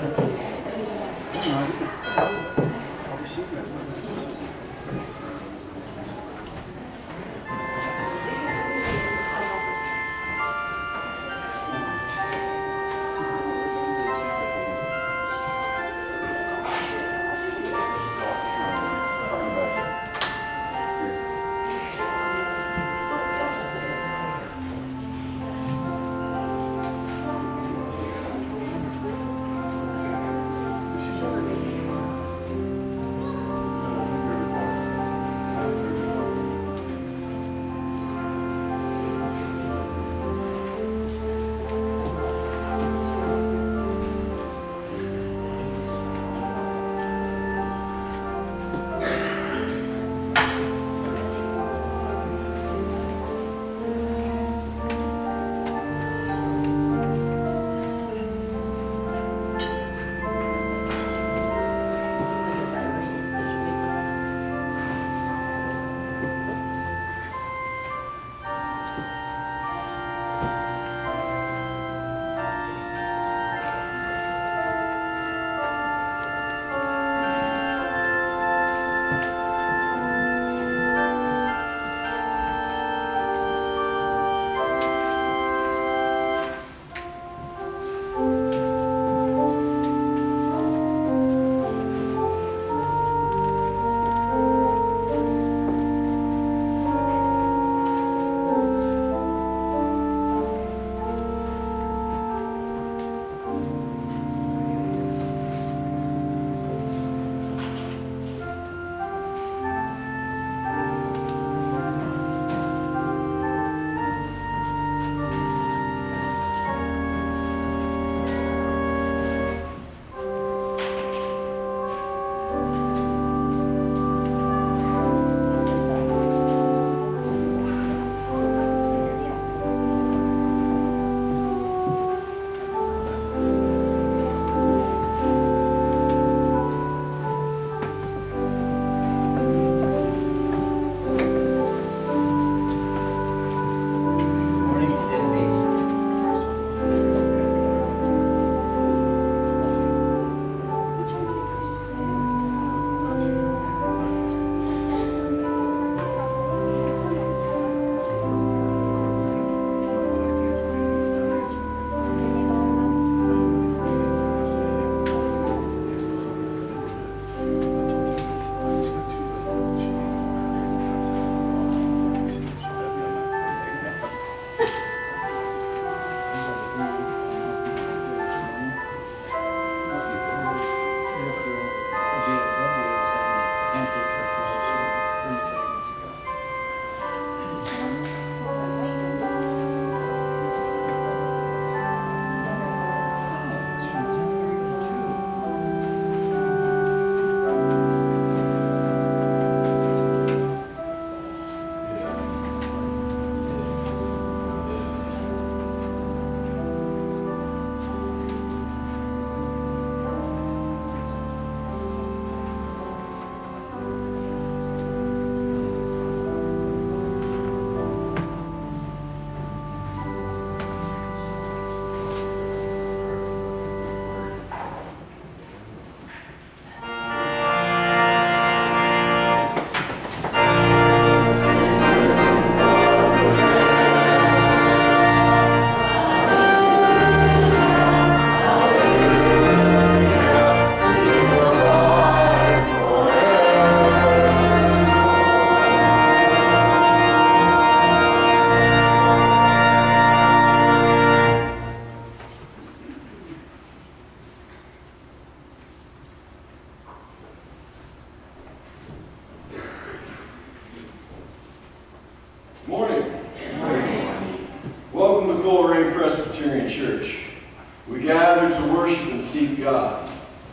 Morning. Morning. Welcome to Colerain Presbyterian Church. We gather to worship and seek God.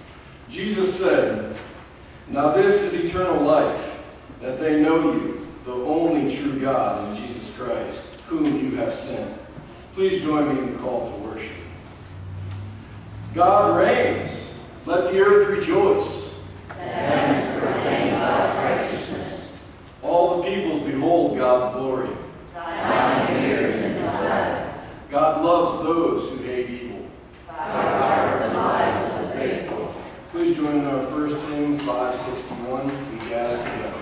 Jesus said, "Now this is eternal life, that they know you, the only true God, and Jesus Christ, whom you have sent." Please join me in the call to worship. God reigns. Let the earth rejoice. The heavens proclaim God's righteousness. All the peoples behold God's glory. Zion hears and is glad. God loves those who hate evil. God guards the lives of the doing our first hymn, 561, We Gather Together.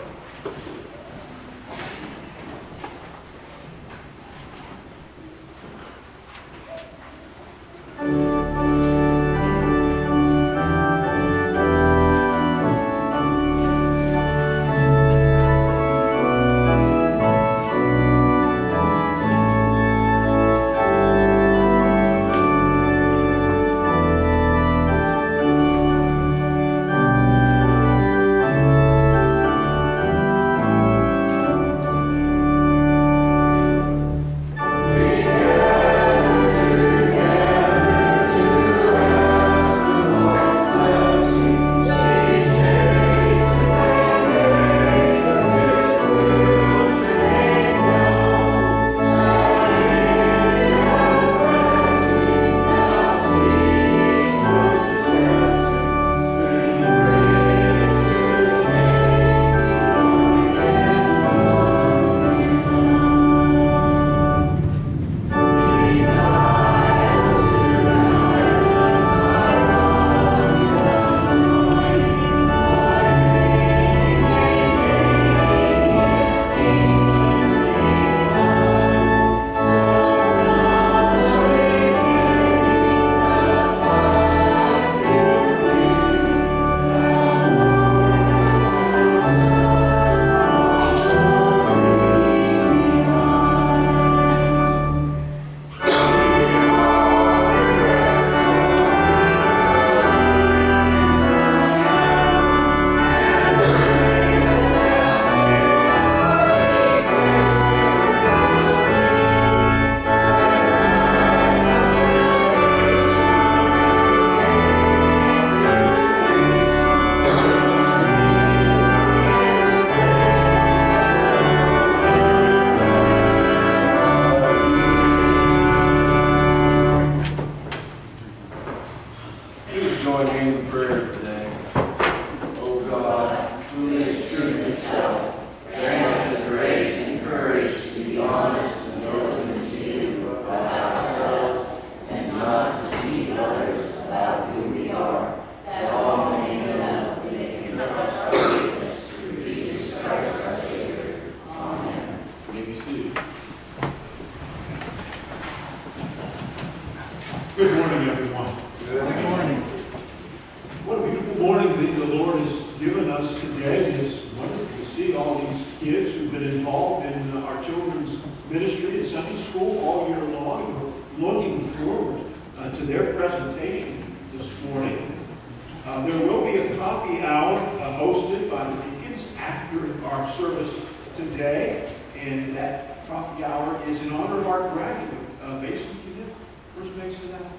Good morning, everyone. Good morning. What a beautiful morning that the Lord has given us today. It's wonderful to see all these kids who've been involved in our children's ministry at Sunday school all year long. We're looking forward to their presentation this morning. There will be a coffee hour hosted by the deacons after our service today, and that coffee hour is in honor of our graduate. Mason, can you first Mason that?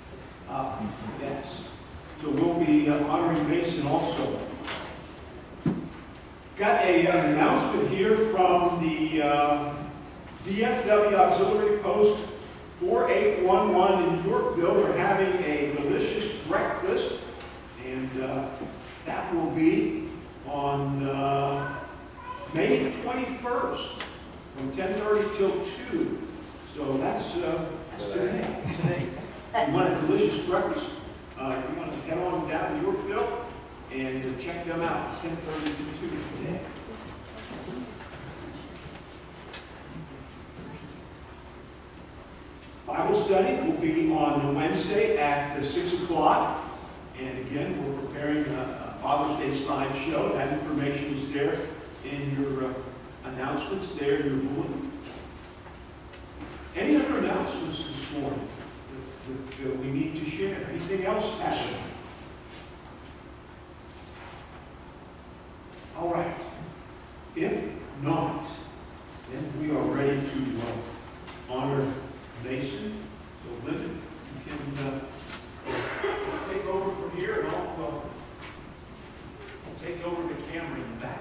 Yes. So we'll be honoring Mason also. Got an announcement here from the DFW Auxiliary Post 4811 in Yorkville. We're having a delicious breakfast, and that will be on May 21st from 10:30 till 2. So that's today. You want a delicious breakfast? You want to head on down to Yorkville and check them out. 10:30 to 2 today. Bible study will be on Wednesday at 6 o'clock. And again, we're preparing a Father's Day slideshow. That information is there in your announcements there in your bulletin. Any other announcements this morning that we need to share? Anything else happening? All right. If not, then we are ready to honor Mason. So Linda, you can take over from here, and I'll take over the camera in the back.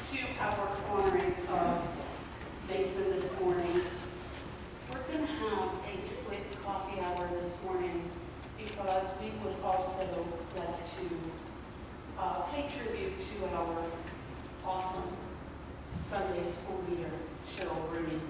to our honoring of Mason this morning. We're going to have a split coffee hour this morning because we would also like to pay tribute to our awesome Sunday school leader, Cheryl Rooney.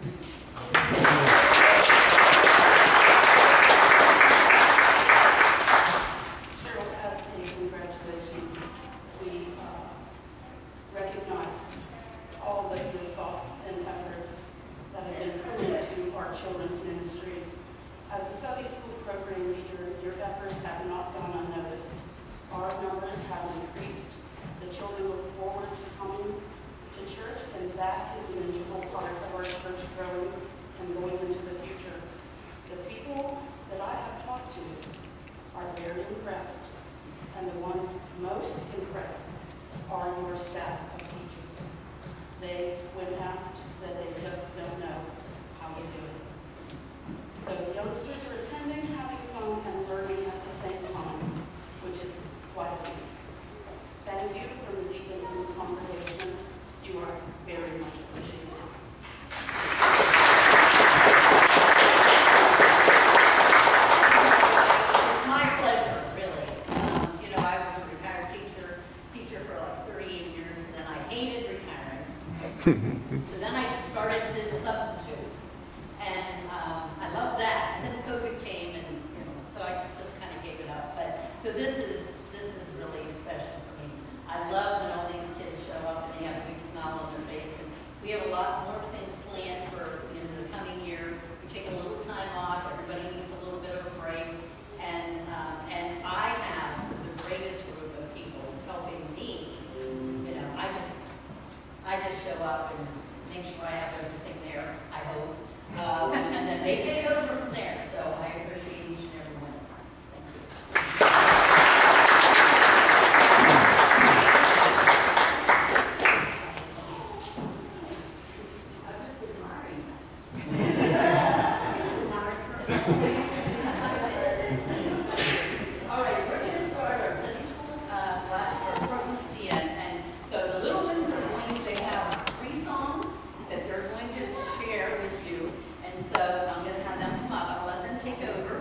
Cheryl has a congratulations. We recognize all of your thoughts and efforts that have been put into our children's ministry. As a Sunday school program leader, your efforts have not gone unnoticed. Our numbers have increased. The children look forward to coming to church, and that is an integral part of our church growing and going into the future. The people that I have talked to are very impressed, and the ones most impressed are your staff of teachers. They, when asked, said they just don't know how you do it. So the youngsters are attending, having fun, and learning at the same time, which is quite a feat. Thank you from the deacons and the congregation. You are very much appreciated. It's my pleasure, really. I was a retired teacher for like 38 years, and then I hated retiring. So then I started to substitute, and I loved that. And then COVID came, and so I just kind of gave it up. But so this is really special for me. I love when all these kids show up and they have a big smile on their face. And we have a lot more things planned for the coming year. We take a little time off. Everybody needs a little bit of a break, and I have the greatest group of people helping me. I just show up and make sure I have everything there, I hope. And then they take over from there. So I appreciate each and every one. Thank you. I'm just admiring that. All right, we're going to start our Sunday school class program at the end. And so the little ones are going to have 3 songs that they're going to share with you. And so I'm going to have them come up. I'll let them take over.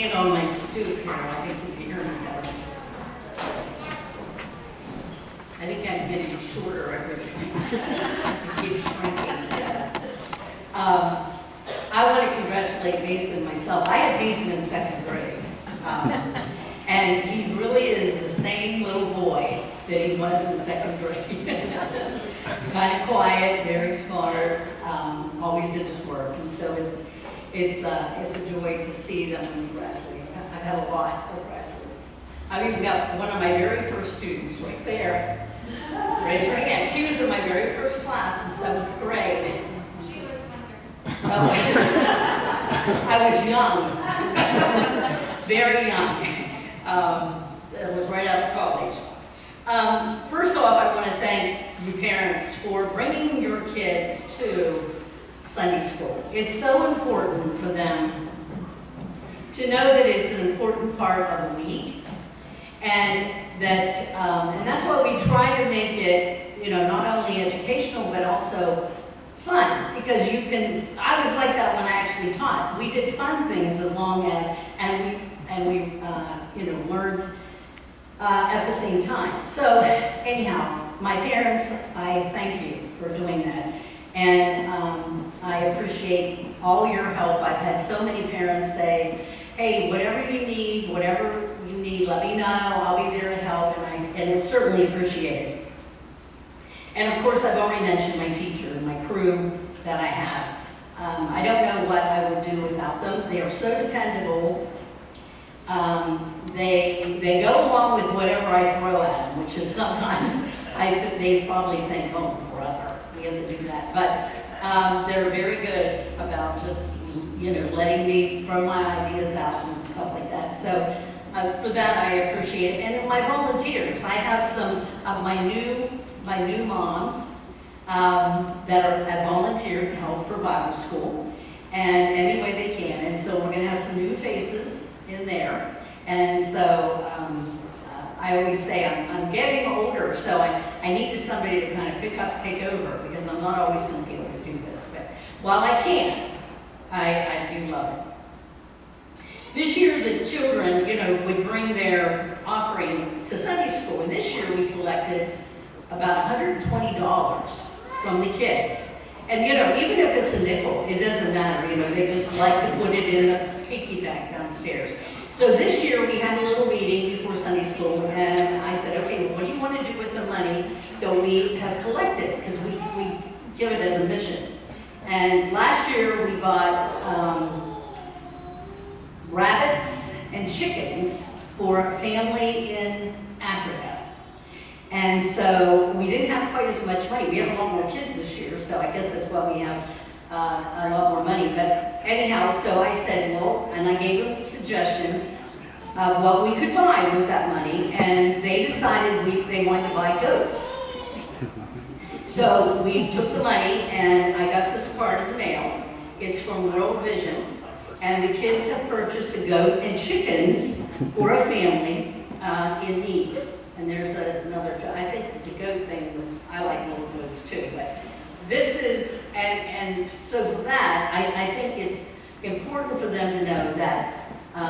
stand on my stoop here. I think you can hear me better. I think I'm getting shorter every day. It keeps shrinking. Yes. I want to congratulate Mason myself. I had Mason in 2nd grade. And he really is the same little boy that he was in 2nd grade. Kind of quiet, very smart, always did his work. And so it's a joy to see them when they graduate. I have a lot of graduates. I've even got one of my very first students right there. Raise her hand. She was in my very first class in 7th grade. She was wonderful. I was young, very young. It was right out of college. First off, I want to thank you parents for bringing your kids to Sunday school. It's so important for them to know that it's an important part of the week, and that's why we try to make it, not only educational but also fun, because I was like that when I actually taught. We did fun things as long as, and we learned at the same time. So anyhow, my parents, I thank you for doing that. And I appreciate all your help. I've had so many parents say, hey, whatever you need, let me know. I'll be there to help, and it's certainly appreciated. And of course, I've already mentioned my teacher, my crew that I have. I don't know what I would do without them. They are so dependable. They go along with whatever I throw at them, which is sometimes they probably think, oh, brother, we have to do that. But they're very good about just, letting me throw my ideas out and stuff like that. So for that, I appreciate it. And my volunteers, I have some of my new moms that have volunteered to help for Bible school, and any way they can. And so we're going to have some new faces in there. And so I always say I'm getting older, so I need somebody to kind of pick up, take over, because I'm not always going to be able to do this. But while I can, I do love it. This year, the children, would bring their offering to Sunday school. And this year, we collected about $120 from the kids. And, even if it's a nickel, it doesn't matter. They just like to put it in the piggy bank downstairs. So this year, we had a little meeting before Sunday school, and I said, okay, well, what do you want to do with the money that we have collected? Because we give it as a mission. And last year, we bought rabbits and chickens for a family in Africa. And so we didn't have quite as much money. We have a lot more kids this year, so I guess that's why we have a lot more money. But anyhow, so I said, well, and I gave them suggestions of what we could buy with that money, and they decided they wanted to buy goats. So we took the money, and I got this card in the mail. It's from World Vision, and the kids have purchased a goat and chickens for a family in need. And there's another, I think the goat thing was, I like little goats too, but this is, and so for that, I think it's important for them to know that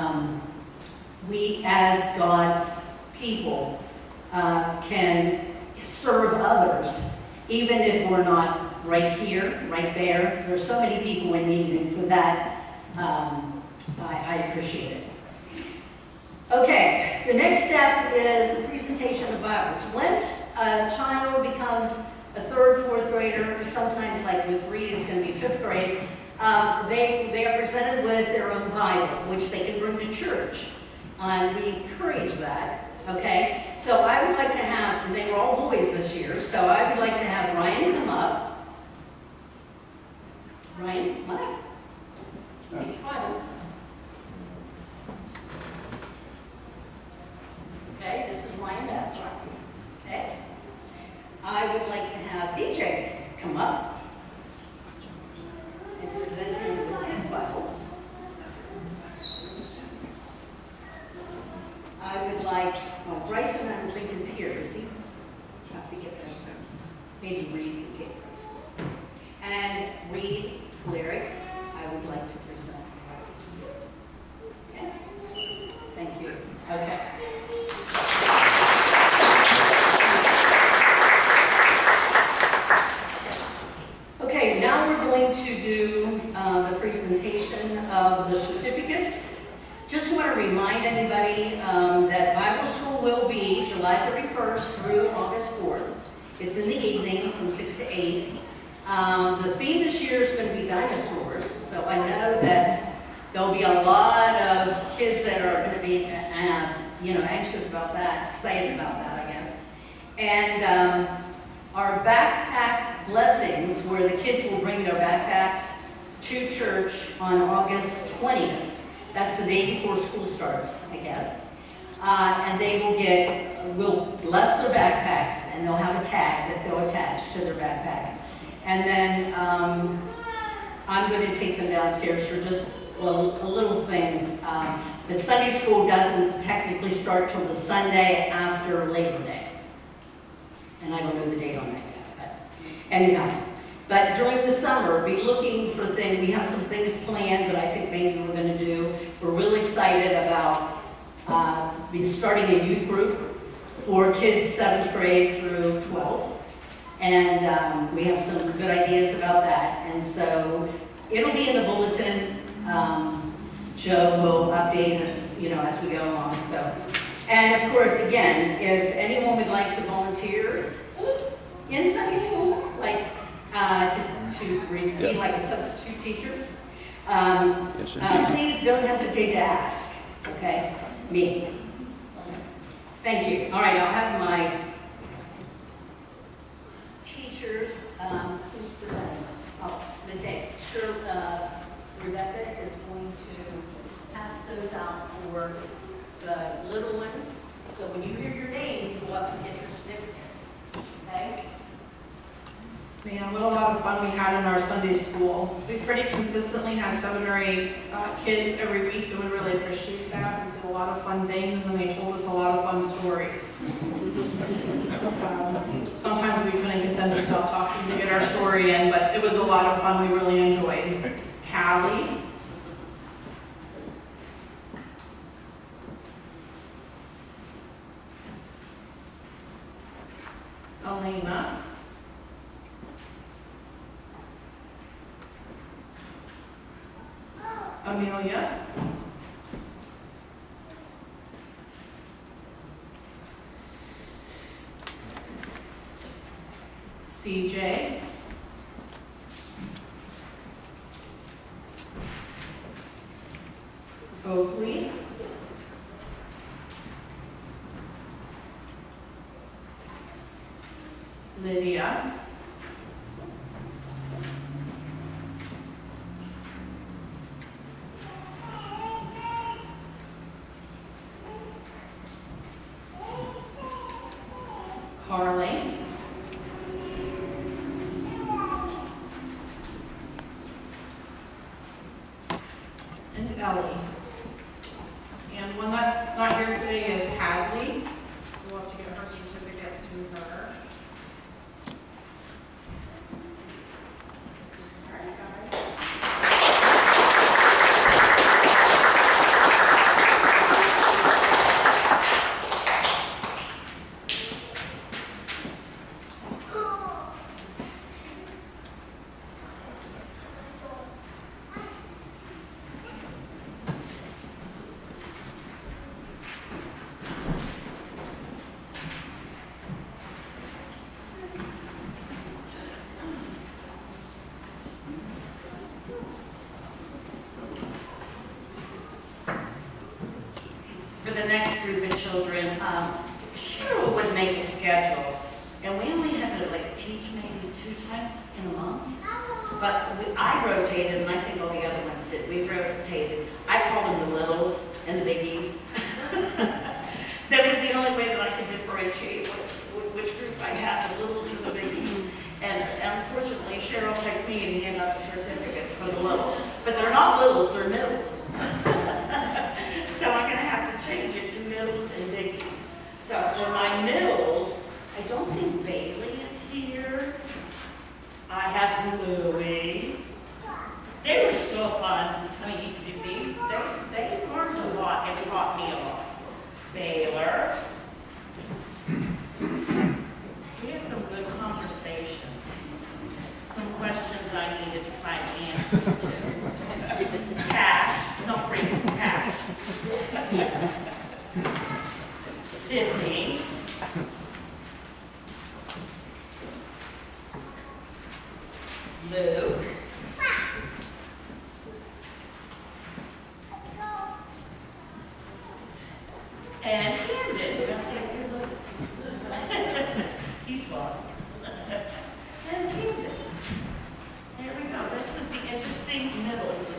we as God's people can serve others, even if we're not right here, right there. There's so many people in need, and for that, I appreciate it. Okay, the next step is the presentation of Bibles. Once a child becomes a 3rd, 4th grader, or sometimes like with Reed, it's going to be 5th grade, they are presented with their own Bible, which they can bring to church. And we encourage that, okay? So I would like to have, and they were all boys this year, so I would like to have Ryan come up. Ryan, come on. Take your Bible. Okay, this is Ryan Babcock. Okay? I would like to have DJ come up and present him with his Bible. I would like, Bryson, I don't think is here, is he? Have to get those. Maybe Reed can take Bryson's. And Reed Colerain, I would like to present. Okay? The theme this year is going to be dinosaurs, so I know that there'll be a lot of kids that are going to be, anxious about that, excited about that, I guess. And our backpack blessings, where the kids will bring their backpacks to church on August 20th. That's the day before school starts, I guess. And they will bless their backpacks, and they'll have a tag that they'll attach to their backpack. And then I'm going to take them downstairs for just a little thing. But Sunday school doesn't technically start till the Sunday after Labor Day. And I don't know the date on that yet. But anyhow, but during the summer, be looking for things. We have some things planned that I think maybe we're going to do. We're really excited about starting a youth group for kids 7th grade through 12th. And we have some good ideas about that. And so it'll be in the bulletin. Joe will update us, as we go along. So, and of course, again, if anyone would like to volunteer in Sunday school, like be like a substitute teacher, please don't hesitate to ask. Okay, me. Thank you. All right, I'll have my teachers. Who's presenting? Oh, okay. Sure. Rebecca is going to pass those out for the little ones. So when you hear your name, you go up and get your certificate. Okay? Man, what a lot of fun we had in our Sunday school. We pretty consistently had 7 or 8 kids every week, and we really appreciate that. We did a lot of fun things, and they told us a lot of fun stories. Sometimes we couldn't get them to stop talking to get our story in, but it was a lot of fun we really enjoyed. Callie. Elena. Amelia. CJ. Oakley. Lydia. Carly. And Ellie. And one that's not here today is Hadley. So we'll have to get her certificate to her. All right, guys. For the next group of children, Cheryl would make a schedule, and we only had to teach maybe 2 times in a month. But I rotated, and I think all the other ones did. We rotated. I call them the littles and the biggies. That was the only way that I could differentiate which group I had, the littles or the biggies. And unfortunately, Cheryl picked me and handed out the certificates for the littles. But they're not littles, they're middles. So I'm going to have to change it to middles and biggies. So for my middles, I don't think Bailey is here. I have Louie. They were so fun. I mean, they learned a lot and taught me a lot. Baylor. We had some good conversations. Some questions I needed to find answers to. Cash. Luke. And Camden. Let's see if you look. He's gone. And Camden. There we go. This was the interesting middles.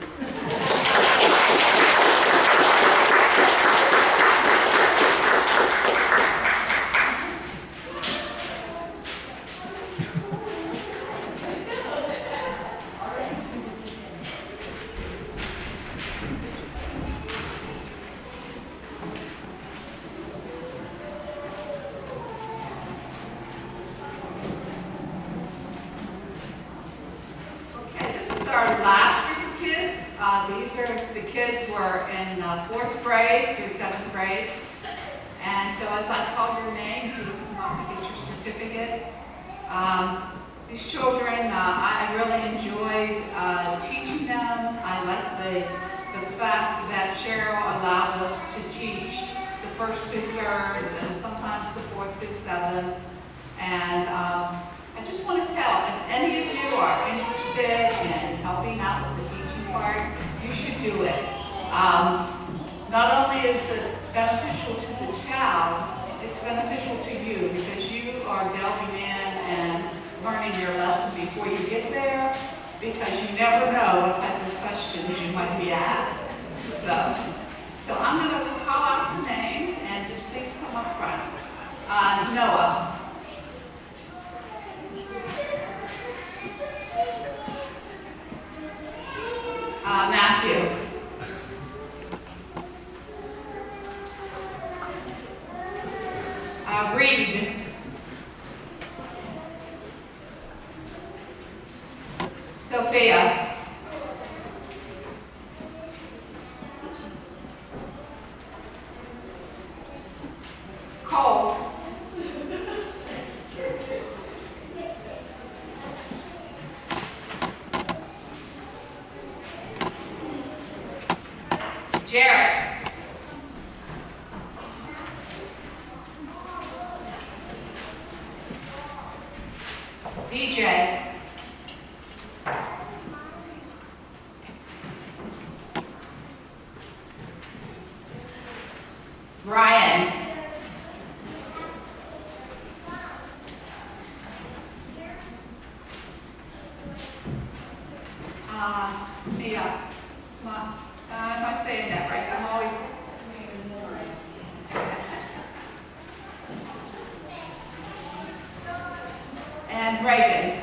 Our last group of kids. These are the kids were in 4th grade through 7th grade. And so as I call your name, you can come up and get your certificate. These children, I really enjoyed teaching them. I like the fact that Cheryl allowed us to teach the 1st through 3rd and sometimes the 4th through 7th. And I just want to tell, if any of you are interested in helping out with the teaching part, you should do it. Not only is it beneficial to the child, it's beneficial to you because you are delving in and learning your lesson before you get there, because you never know what type of questions you might be asked. So I'm going to call out the names and just please come up front. Noah. Matthew. Reed. Sophia. Cole. Jarrett. DJ. Brian. Mia. Am I saying that right? I'm always... And Reagan.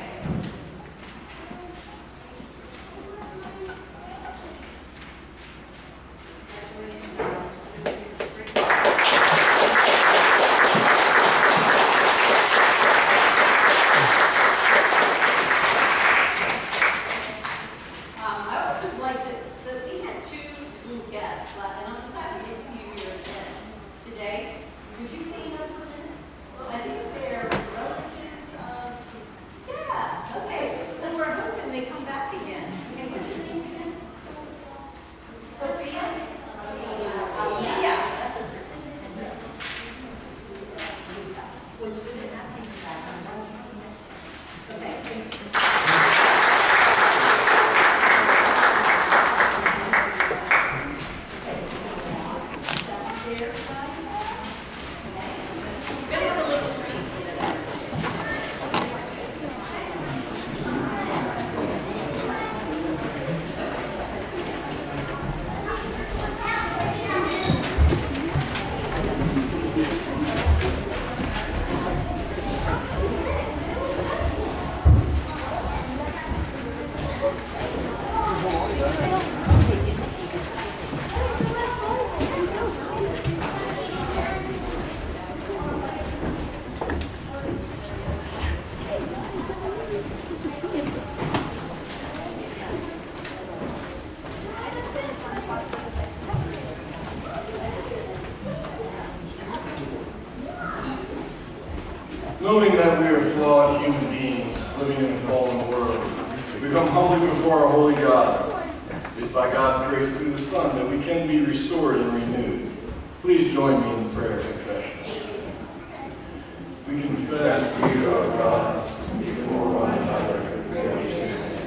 Knowing that we are flawed human beings living in a fallen world, we come humbly before our holy God. It is by God's grace through the Son that we can be restored and renewed. Please join me in the prayer of confession. We confess to you, our God, before one another, that we sin.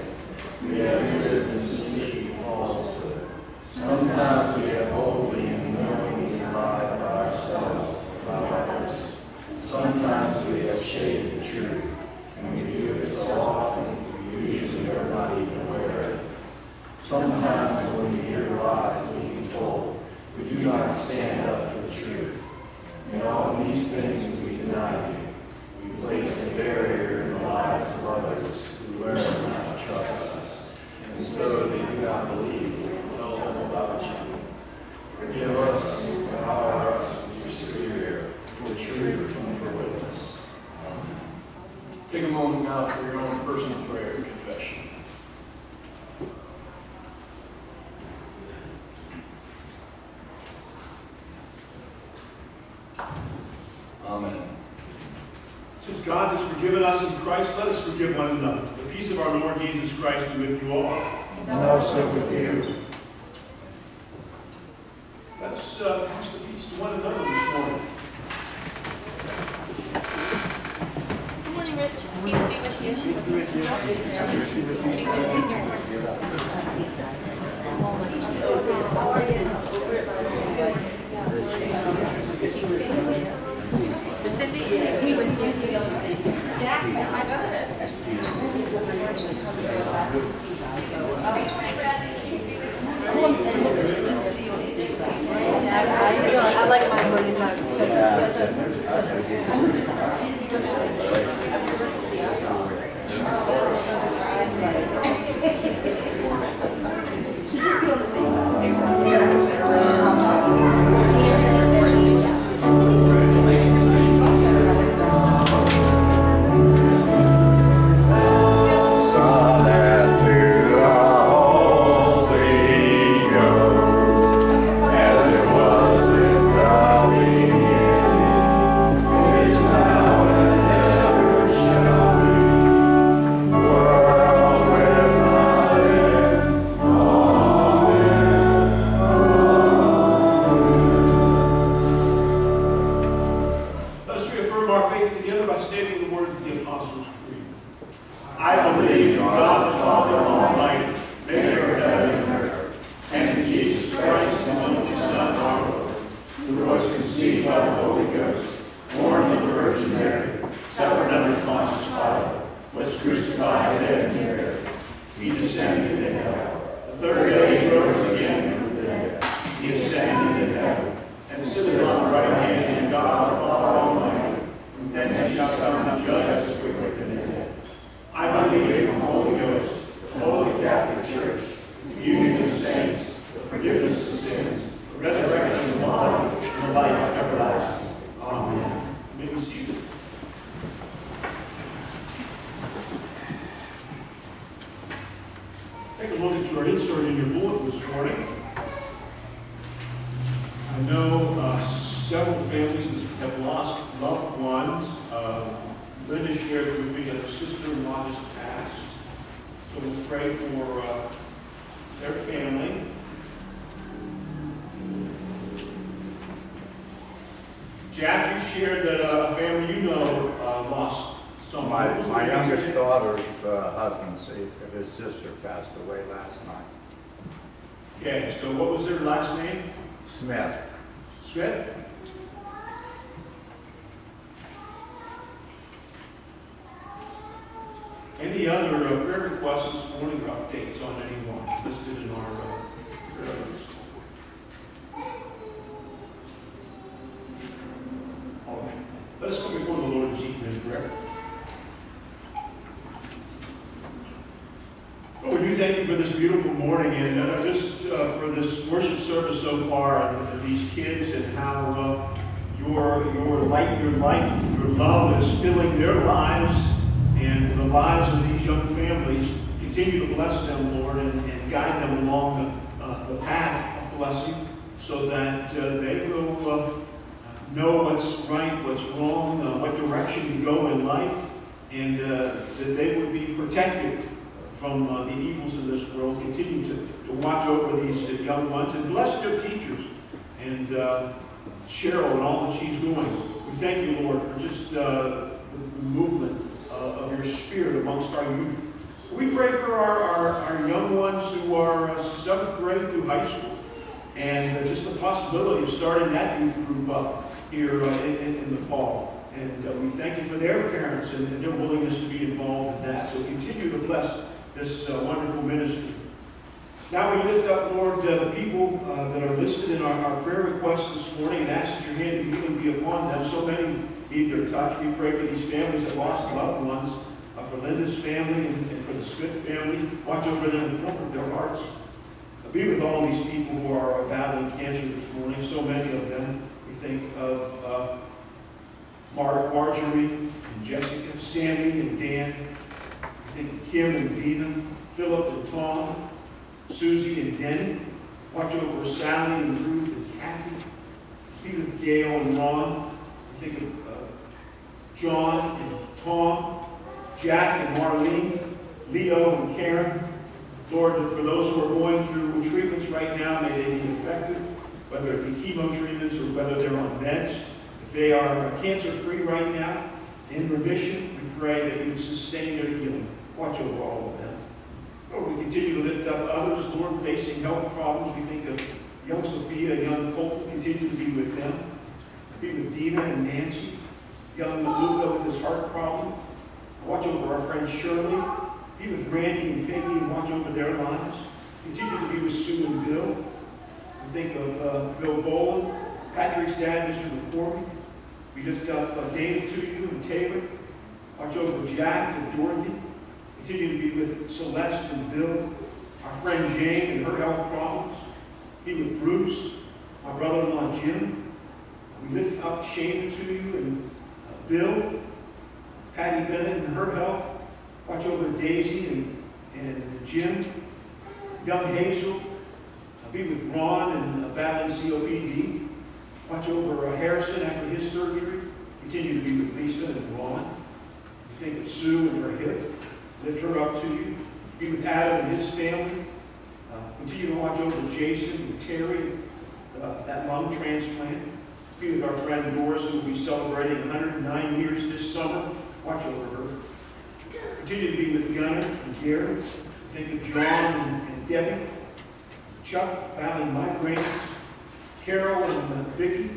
Take a moment now for your own personal prayer and confession. Amen. Since God has forgiven us in Christ, let us forgive one another. The peace of our Lord Jesus Christ be with you all. And also with you. Let us pass the peace to one another this morning. Good morning, Rich. Peace be I like mine when you're not. So just be on the same side. Son and to the Holy Ghost, as it was in the beginning, is now and ever shall be, world without end. Let us reaffirm our faith together by stating the words of the Apostles' Creed. I believe in God the Father Almighty, maker of heaven and earth, and in Jesus Christ, his only Son, our Lord, who was conceived by the Holy Ghost, born of the Virgin Mary, suffered under Pontius Pilate, was crucified, dead, and buried. He descended into hell. The third day he rose again from the dead. He ascended into heaven, and sitteth on the right hand of God the Father Almighty. From thence he shall come to judge the quick and the dead. I believe in the Holy Ghost, the Holy Catholic Church, the union of saints, the forgiveness of sins, the resurrection of the body, and the life everlasting. Amen. You may be seated. Take a look at your insert in your bulletin this morning. I know several families have lost loved ones. Linda shared with me that her sister-in-law just passed. So we'll pray for their family. Jack, you shared that a family you know lost someone. My youngest daughter's husband, his sister passed away last night. Okay, so what was their last name? Smith. Smith? Any other prayer requests this morning or updates on anyone listed in our prayer list? All right. Let us come before the Lord this evening in prayer. Lord, we do thank you for this beautiful morning and just for this worship service so far and these kids and how your light, your life, your love is filling their lives and the lives of these young families. Continue to bless them, Lord, and guide them along the path of blessing so that they will know what's right, what's wrong, what direction to go in life, and that they would be protected from the evils of this world. Continue to watch over these young ones and bless their teachers and Cheryl and all that she's doing. We thank you, Lord, for just the movement of your spirit amongst our youth. We pray for our young ones who are 7th grade through high school and just the possibility of starting that youth group up here in the fall. And we thank you for their parents and their willingness to be involved in that. So continue to bless this wonderful ministry. Now we lift up, Lord, the people that are listed in our prayer requests this morning and ask that your hand of healing be upon them. So many need their touch. We pray for these families that lost loved ones, for Linda's family and for the Smith family. Watch over them and comfort their hearts. Be with all these people who are battling cancer this morning, so many of them. We think of Marjorie and Jessica, Sammy and Dan. We think of Kim and Dina, Philip and Tom, Susie and Denny. Watch over Sally and Ruth and Kathy. Be with Gail and Ron. We think of John and Tom, Jack and Marlene, Leo and Karen. Lord, for those who are going through treatments right now, may they be effective, whether it be chemo treatments or whether they're on meds. If they are cancer-free right now, in remission, we pray that you would sustain their healing. Watch over all of them. Lord, we continue to lift up others, Lord, facing health problems. We think of young Sophia and young Colton. Continue to be with them. Be with Dina and Nancy. Young Maluka with his heart problem. Watch over our friend Shirley. Be with Randy and Peggy and watch over their lives. Continue to be with Sue and Bill. We think of Bill Boland, Patrick's dad, Mr. McCormick. We lift up David to you and Taylor. Watch over Jack and Dorothy. Continue to be with Celeste and Bill. Our friend Jane and her health problems. Be with Bruce, my brother-in-law Jim. We lift up Shane to you and Bill, Patty Bennett and her health. Watch over Daisy and Jim, young Hazel. Be with Ron and battling COPD. Watch over Harrison after his surgery. Continue to be with Lisa and Ron. Think of Sue and her hip. Lift her up to you. Be with Adam and his family. Continue to watch over Jason and Terry, that lung transplant. Be with our friend Doris, who will be celebrating 109 years this summer. Watch over her. Continue to be with Gunnar and Gary. Think of John and Debbie. Chuck battling migraines. Carol and Vicki.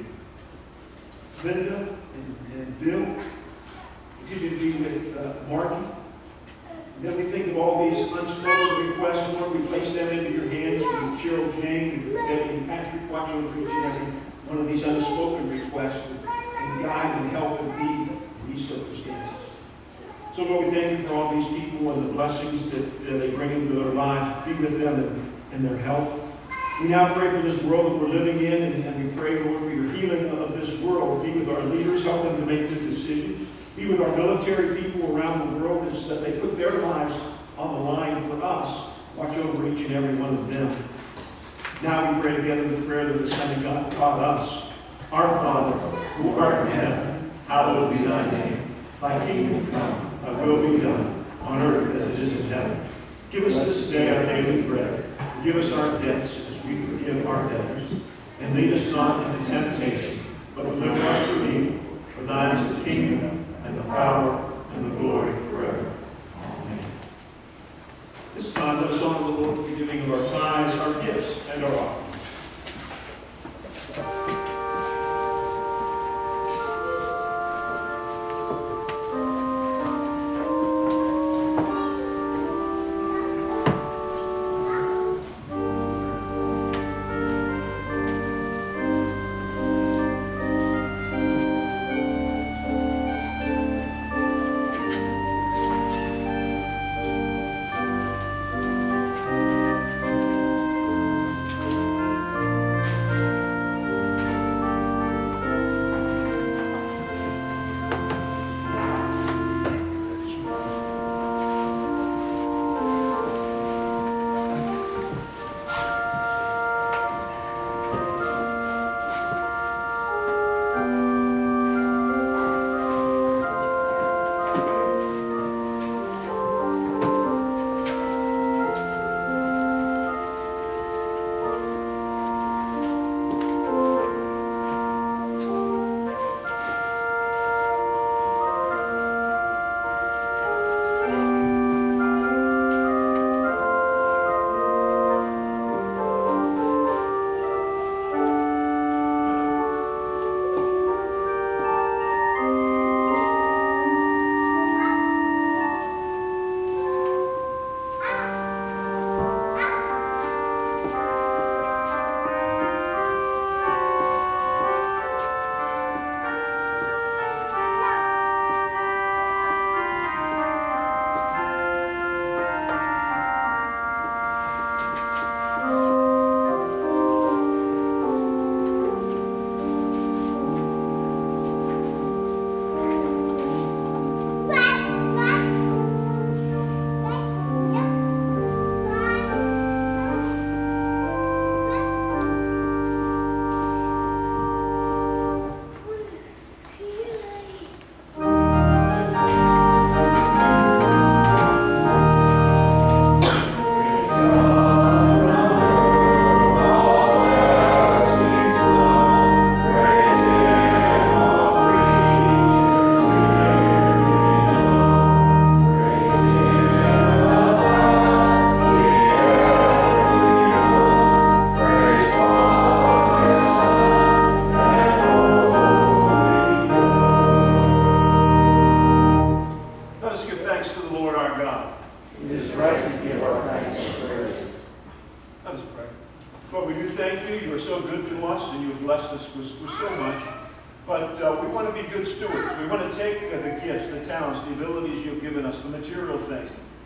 Linda and Bill. Continue to be with Marky. Then we think of all these unspoken requests, Lord, we place them into your hands from Cheryl Jane, Debbie and Patrick. Watch over each and every one of these unspoken requests and guide and help and lead in these circumstances. So Lord, we thank you for all these people and the blessings that they bring into their lives. Be with them and their health. We now pray for this world that we're living in, and we pray, Lord, for your healing of this world. Be with our leaders, help them to make good decisions. Be with our military people around the world as they put their lives on the line for us. Watch over each and every one of them. Now we pray together the prayer that the Son of God taught us. Our Father, who art in heaven, hallowed be thy name. Thy kingdom come, thy will be done, on earth as it is in heaven. Give us this day our daily bread. Forgive us our debts as we forgive our debtors. And lead us not into temptation, but deliver us from evil. For thine is the kingdom, and the power, and the glory forever. Amen. This time, let us honor the Lord with the giving of our tithes, our gifts, and our offerings. our God. It is right to give our thanks and praise. Let us pray. Lord, we do thank you. You are so good to us, and you have blessed us with so much. But we want to be good stewards. We want to take the gifts, the talents, the abilities you've given us, the material things,